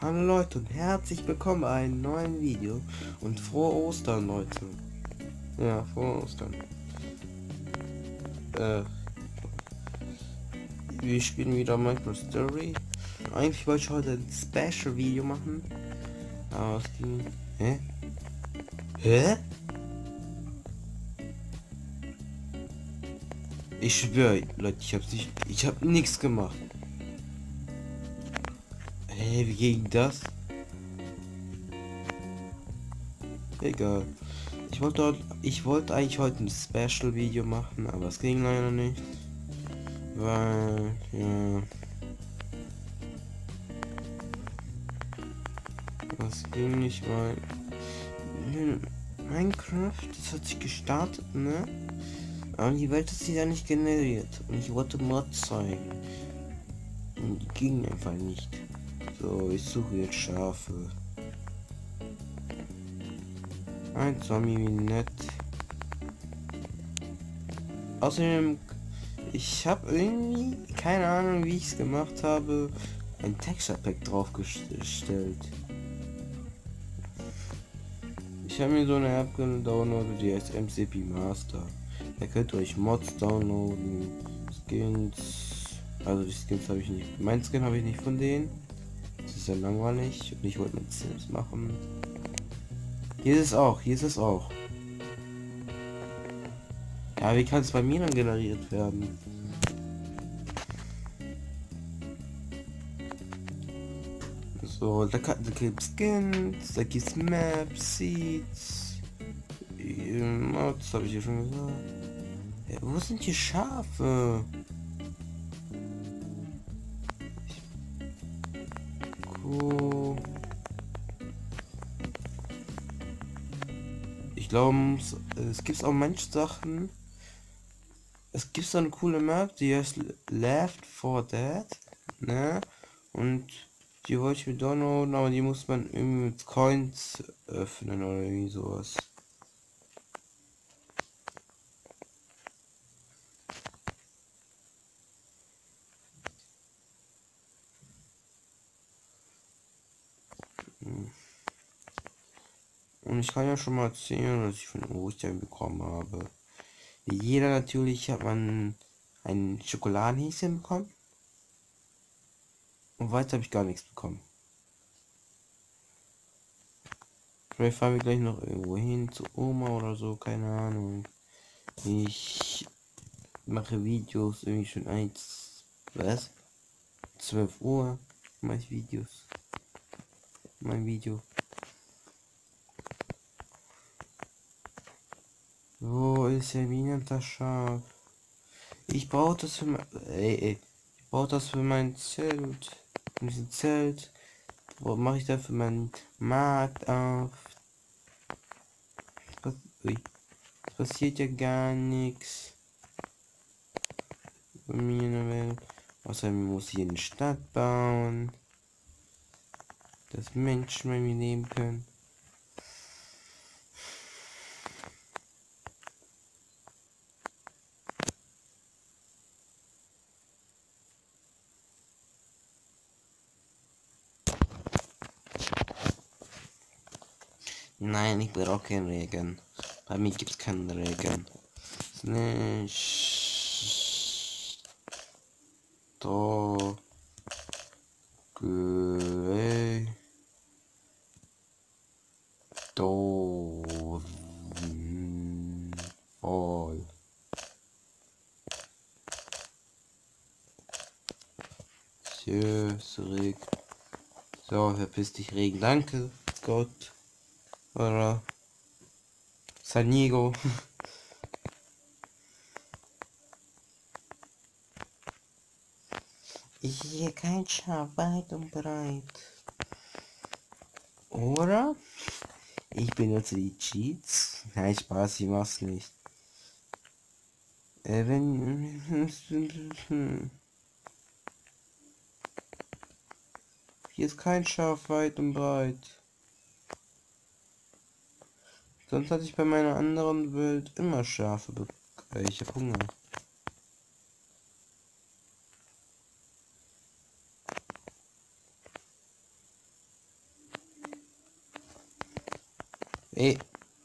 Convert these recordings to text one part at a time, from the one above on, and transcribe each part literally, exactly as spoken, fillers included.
Hallo Leute und herzlich willkommen bei einem neuen Video und frohe Ostern, Leute. Ja, frohe Ostern. Äh, wir spielen wieder Minecraft Story. Eigentlich wollte ich heute ein Special Video machen, aber es ging... Hä? Hä? Ich schwöre, Leute, ich hab's nicht... Ich hab nichts gemacht. Hä, wie ging das? Egal. Ich wollte, ich wollte eigentlich heute ein Special Video machen, aber es ging leider nicht. Weil, ja... Das ging nicht, weil... Minecraft, das hat sich gestartet, ne? Aber die Welt ist ja nicht generiert. Und ich wollte Mod zeigen. Und die ging einfach nicht. So, ich suche jetzt Schafe. Ein Zombie, wie nett. Außerdem, ich habe irgendwie, keine Ahnung, wie ich es gemacht habe, ein Texture Pack draufgestellt. Ich habe mir so eine App gedownloadet, die heißt M C P Master. Da könnt ihr euch Mods downloaden, Skins, also die Skins habe ich nicht, mein Skin habe ich nicht von denen. Das ist ja langweilig und ich wollte mit Sims machen. Hier ist es auch, hier ist es auch. Ja, wie kann es bei mir dann generiert werden? So, da, kann, da gibt es Skins, da gibt es Maps, Seeds, Mods, habe ich hier schon gesagt. Ja, wo sind die Schafe? Cool. Ich glaube, es gibt auch manche Sachen. Es gibt so eine coole Map, die heißt Left four Dead, ne? Und die wollte ich mir downloaden, aber die muss man irgendwie mit Coins öffnen oder irgendwie sowas. Und ich kann ja schon mal erzählen, dass ich von Ostern bekommen habe. Wie jeder natürlich hat man ein Schokoladenhäschen bekommen. Und weiter habe ich gar nichts bekommen. Vielleicht fahren wir gleich noch irgendwo hin, zu Oma oder so, keine Ahnung. Ich mache Videos irgendwie schon eins, was? zwölf Uhr mache ich Videos. Mein Video. Wo ist der Minenschaf? Ich brauche das für mein, ey, ey. Ich brauche das für mein Zelt. Für diesen Zelt. Wo mache ich da für meinen Markt auf? Was, ui. Es passiert ja gar nichts. Bei mir in der Welt. Außerdem muss ich eine Stadt bauen. Dass Menschen bei mir leben können. Nein, ich brauche keinen Regen. Bei mir gibt es keinen Regen. Nicht. Do. Gre. Do. Voll. Zurück. So, verpiss dich, Regen. Danke, Gott. Oder San Diego. Ich sehe kein Schaf weit und breit. Oder? Ich benutze die Cheats. Nein, Spaß, ich mach's nicht. Äh, wenn... Hier ist kein Schaf weit und breit. Sonst hatte ich bei meiner anderen Welt immer Schafe. Ich hab Hunger. Ey.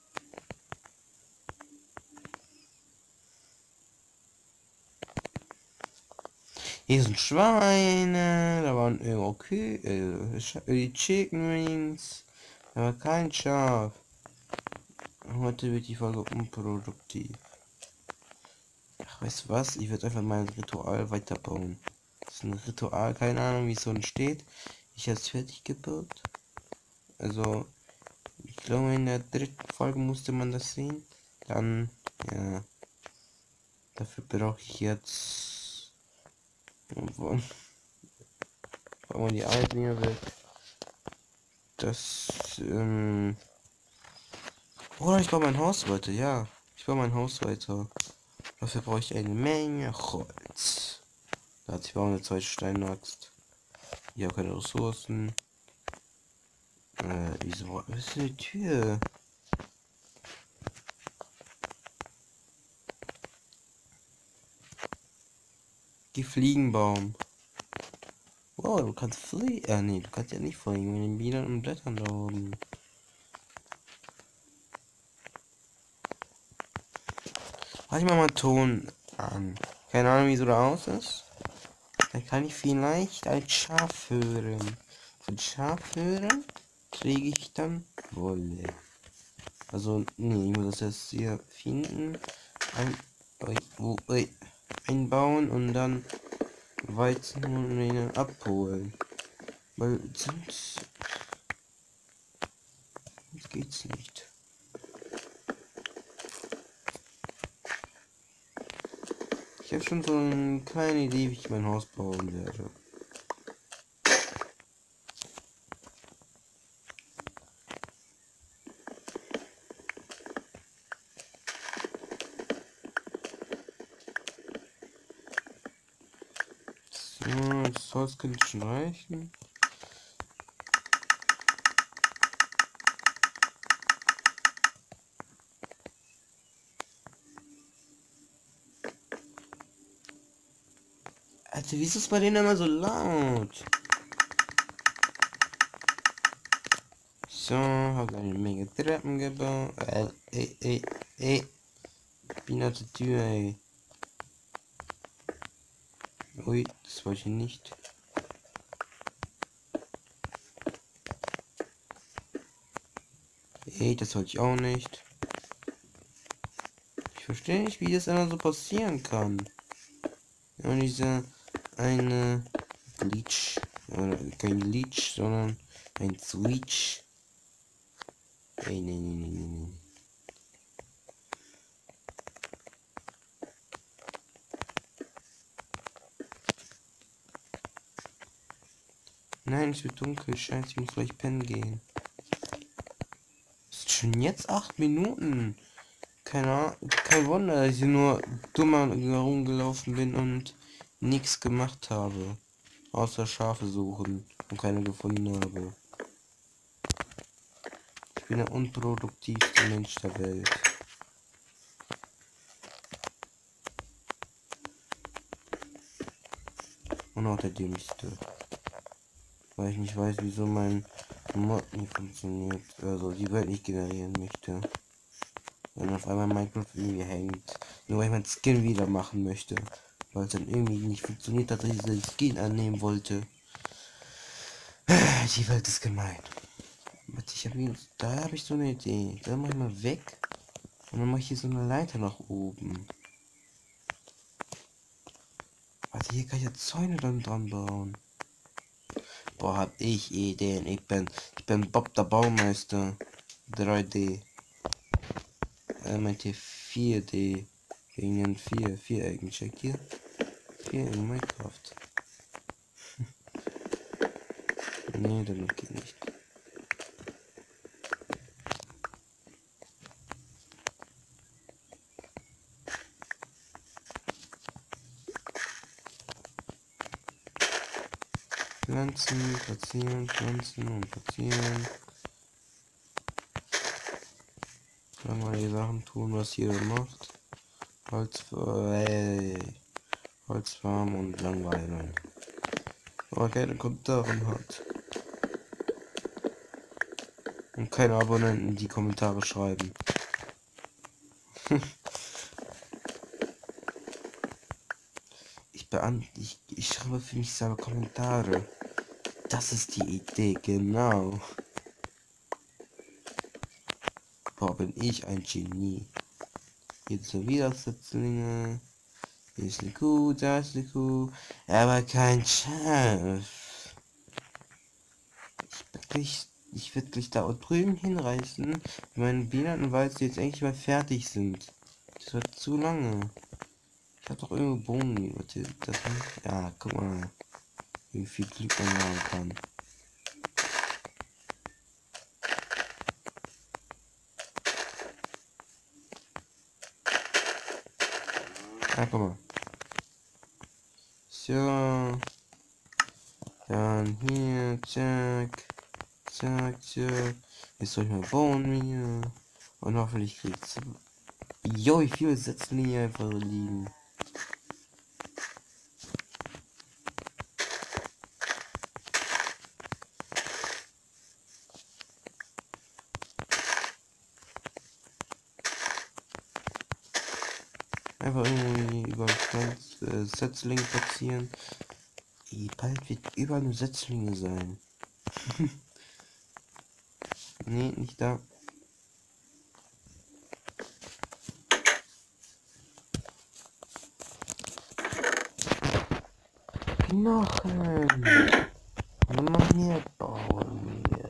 Hier sind Schweine, da waren irgendwo Kühe, äh, die Chicken Wings, da war kein Schaf. Heute wird die Folge unproduktiv. Ach, weißt du was? Ich werde einfach mein Ritual weiterbauen. Das ist ein Ritual, keine Ahnung, wie es so entsteht. Ich habe es fertig gebaut. Also, ich glaube, in der dritten Folge musste man das sehen. Dann, ja. Dafür brauche ich jetzt. Wollen wir die alten hier weg. Das, ähm. Oder ich baue mein Haus weiter, ja. Ich baue mein Haus weiter. Dafür brauche ich eine Menge Holz. Da hat ich baue eine zweite Steinaxt. Ich habe keine Ressourcen. Äh, wieso? Was ist die Tür? Die Fliegenbaum. Wow, du kannst fliegen. Äh, nee, du kannst ja nicht fliegen mit den Bienen und Blättern da oben. Mach ich mal mal Ton an. Keine Ahnung, wie so da aus ist. Dann kann ich vielleicht ein Schaf hören. Von Schaf hören kriege ich dann Wolle. Also, nee, ich muss das jetzt hier finden. Ein, ui, wo, ui, einbauen und dann Weizen und ihn abholen. Weil sonst, sonst geht's nicht. Ich habe schon so eine kleine Idee, wie ich mein Haus bauen werde. So, das Holz könnte schon reichen. Alter, wieso ist es bei denen immer so laut? So, habe eine Menge Treppen gebaut. Äh, ey, ey, ey. Ich bin auf der Tür, ey. Ui, das wollte ich nicht. Ey, das wollte ich auch nicht. Ich verstehe nicht, wie das immer so passieren kann. Und diese eine Glitch, oder kein Glitch, sondern ein Switch. Ey, nee, nee, nee, nee, nee. Nein, es wird dunkel. Scheiße, ich muss gleich pennen gehen. Ist schon jetzt acht Minuten. Keine Ahnung, kein Wunder, dass ich nur dumm herumgelaufen bin und nichts gemacht habe. Außer Schafe suchen und keine gefunden habe. Ich bin der unproduktivste Mensch der Welt. Und auch der dümmste. Weil ich nicht weiß, wieso mein Mod nicht funktioniert. Also die Welt nicht generieren möchte. Wenn auf einmal Minecraft irgendwie hängt. Nur weil ich mein Skin wieder machen möchte. Weil es dann irgendwie nicht funktioniert hat, dass ich den Skin annehmen wollte. Die Welt ist gemein. Ich habe da habe ich so eine Idee. Da mach ich mal weg. Und dann mache ich hier so eine Leiter nach oben. Warte, hier kann ich ja Zäune dann dran bauen. Boah, hab ich Ideen. Ich bin, ich bin Bob der Baumeister. drei D. Er meint hier vier D. Wegen den vier, vier Ecken. Checkt hier. Vier in Minecraft. Nee, damit geht nicht. Pflanzen, platzieren, pflanzen und platzieren. Langweilige Sachen tun, was jeder macht. Holz, äh, Holzfarm und Langweilen. Aber keine Kommentare hat. Und keine Abonnenten, die Kommentare schreiben. ich beant ich, ich schreibe für mich selber Kommentare. Das ist die Idee, genau. Boah, bin ich ein Genie. Jetzt so wieder Setzlinge. Hier ist eine Kuh, da ist eine Kuh. Aber kein Chef. Ich wirklich, ich wirklich da und drüben hinreißen. Meine Bienen, weil sie jetzt eigentlich mal fertig sind. Das wird zu lange. Ich hab doch irgendwo Bohnen. Warte, das nicht? Ja, guck mal. Wie viel Glück man haben kann. Ah, guck mal. So. Dann hier, zack. Zack, zack. Jetzt soll ich mal bauen hier. Und hoffentlich kriegt's. Jo, wie viele Setzlinien einfach liegen. Einfach irgendwie über ganz äh, Setzlinge platzieren. Ey, bald wird überall nur Setzlinge sein. Nee, nicht da. Knochen. Mach mir bauen mir.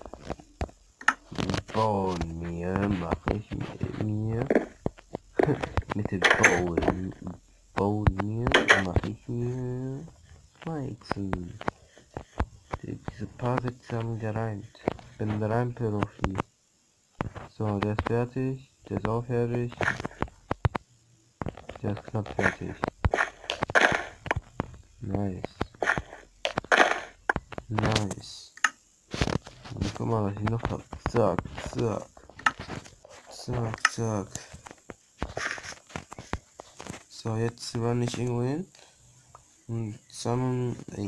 Bauen mir, mache ich mir. Mit dem Bauen. Bauen mir, mache ich mir. Weizen. Diese paar Sätze haben gereimt. Ich bin der Reimprofi. So, der ist fertig. Der ist auch fertig. Der ist knapp fertig. Nice. Nice. Und guck mal, was ich noch hab. Zack, zack. Zack, zack. So, jetzt run ich irgendwo hin. Und sammeln. Ey.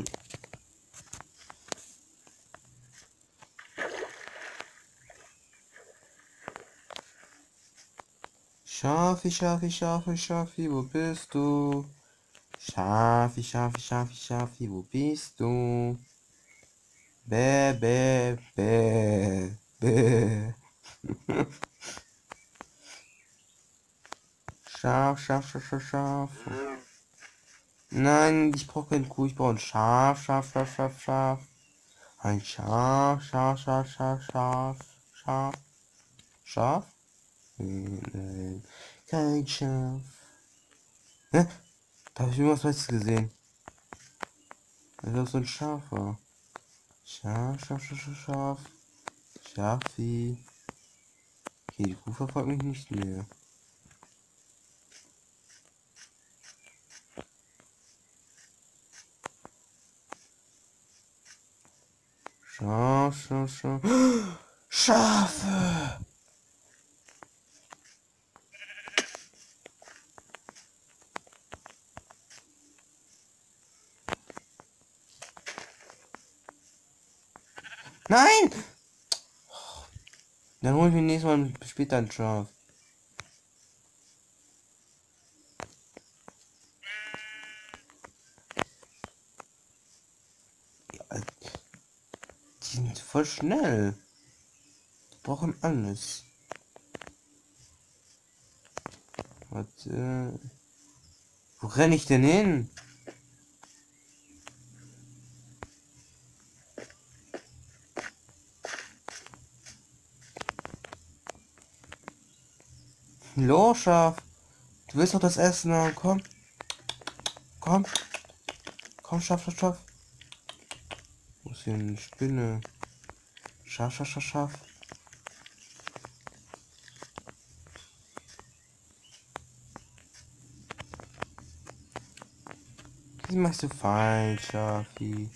Schafi, Schafi, Schafi, Schafi, wo bist du? Schafi, Schafi, Schafi, Schafi, wo bist du? Bäh, bäh, bäh, bäh. Schaf, Schaf, Schaf, Schaf, Schaf. Nein, ich brauche kein Kuh, ich brauche ein Schaf, Schaf, Schaf, Schaf, Schaf. Ein Schaf, Schaf, Schaf, Schaf, Schaf, Schaf. Schaf? Nein, kein Schaf. Hä? Da habe ich irgendwas Weißes gesehen. Das ist so ein Schaf war. Schaf, Schaf, Schaf, Schaf, Schaf. Schafi. Okay, die Kuh verfolgt mich nicht mehr. Schaf, Schaf, Schaf. Schafe! Nein! Dann hol ich mir nächstes Mal später ein Schaf. Ja, die sind voll schnell. Die brauchen alles. Warte. Wo renne ich denn hin? Los, Schaf. Du willst doch das Essen haben. Komm. Komm. Komm, Schaf, Schaf, Schaf. Wo ist hier eine Spinne? Schaf, Schaf, Schaf, Schaf. Das machst du falsch, Schafi.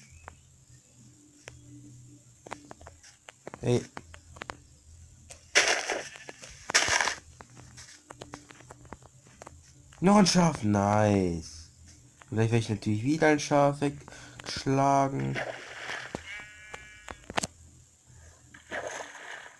Ey. Noch ein Schaf, nice. Vielleicht werde ich natürlich wieder ein Schaf weggeschlagen.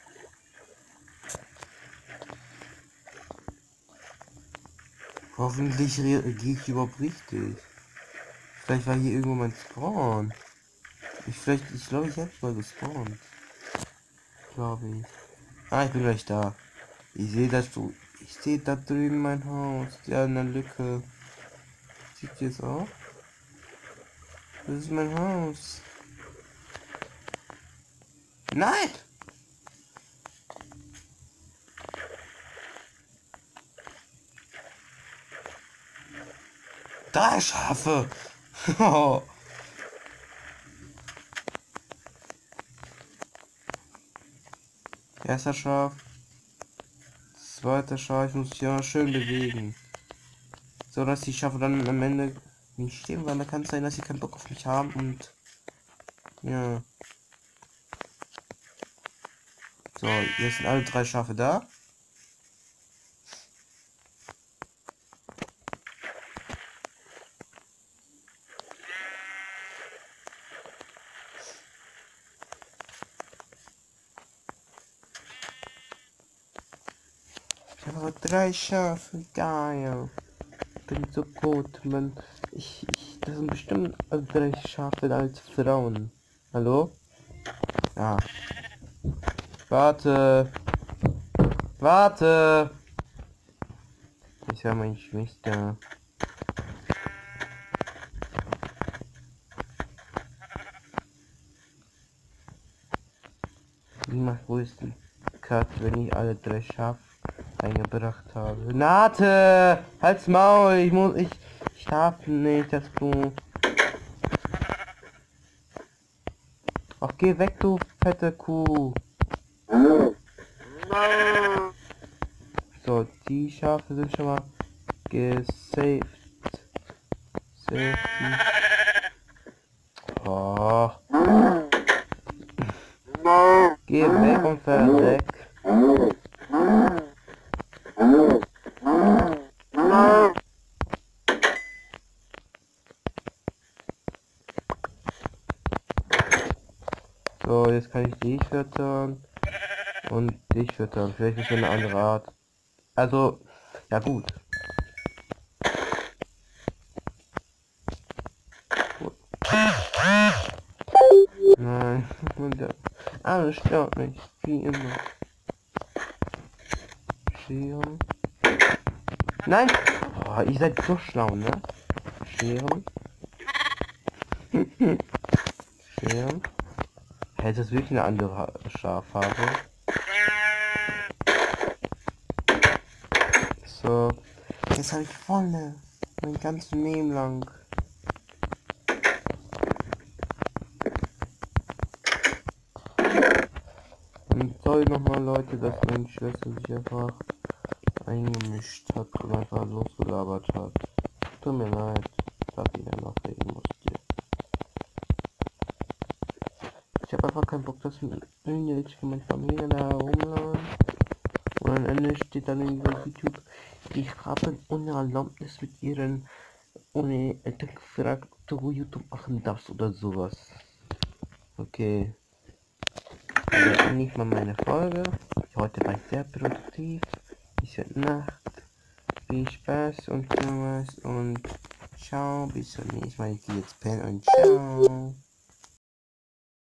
Hoffentlich gehe ich überhaupt richtig. Vielleicht war hier irgendwo mein Spawn. Ich vielleicht, ich glaube, ich habe mal gespawnt. Glaube ich. Ah, ich bin gleich da. Ich sehe das du. Ich sehe da drüben mein Haus. Ja, in der Lücke. Sieht ihr es auch? Das ist mein Haus. Nein! Drei Schafe! Erster Schaf. Zweiter Schaf. Ich muss mich ja schön bewegen. So dass die Schafe dann am Ende nicht stehen, weil da kann es sein, dass sie keinen Bock auf mich haben und ja. So, jetzt sind alle drei Schafe da. Ich habe aber drei Schafe, geil. Bin so gut, man. Ich, ich, das sind bestimmt drei Schafe als Frauen. Hallo? Ja. Warte. Warte. Ich höre mein Schwester. Wie macht wo ist die Cut, wenn ich alle drei Schafe eingebracht habe? Nate! Halt's Maul! Ich muss. Ich. Ich darf nicht, dass du. Ach, geh weg, du fette Kuh. So, die Schafe sind schon mal gesaved. Safety. Oh. Geh weg und verreck. So, jetzt kann ich dich füttern und dich füttern. Vielleicht ist eine andere Art. Also, ja gut. Nein, alles stört mich, wie immer. Scheren. Nein! Oh, ihr seid so schlau, ne? Scheren. Scheren. Hey, ist das wirklich eine andere Schaffarbe? So. Jetzt habe ich volle. Mein ganzes Leben lang. Und sorry nochmal, Leute, dass meine Schwester sich einfach eingemischt hat und einfach losgelabert hat. Tut mir leid, dass ich einfach reden musste. Ich habe einfach keinen Bock, dass irgendwelche von meiner Familie da herumlaufen. Und am Ende steht dann in YouTube, die haben ohne Erlaubnis mit ihren ohne Eltern gefragt, ob du YouTube machen darfst oder sowas. Okay. Also nicht mal meine Folge. Heute war ich sehr produktiv. Ich werde Nacht. Viel Spaß und sowas und ciao, bis zum nächsten Mal. Ich gehe jetzt pennen und ciao.